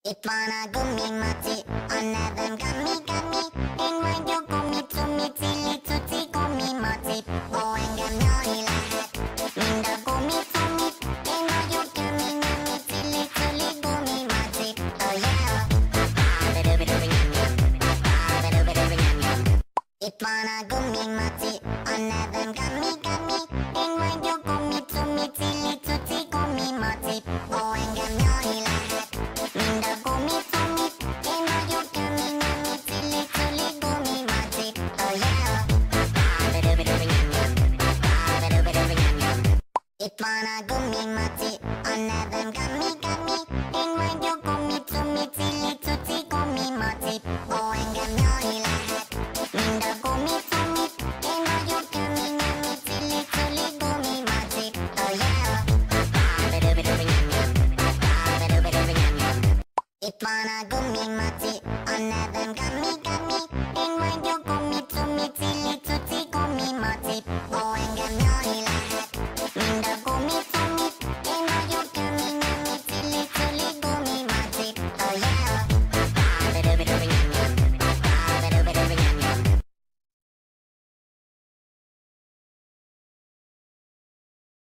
It wanna gumi maci, on them gummy, and when you gumi to me, tilly tutti gumi maci, oh and gum naughty lahat, minda gumi to me, and when you gummy, tilly tully gumi maci, oh yeah, it wanna gumi maci, on them gummy, and when you gumi to me, tilly tutti gumi maci, oh and gum naughty lahat. Minda gumi to me, and now you gummy, tilly tully gumi maci, oh yeah. It wanna gumi maci, on them gummy, and when you gumi to me, tilly tutti gumi maci, oh and gum naughty lahat. Minda gumi to me, and now you gummy, tilly tully gumi maci, oh yeah. It wanna gumi maci, on them gummy.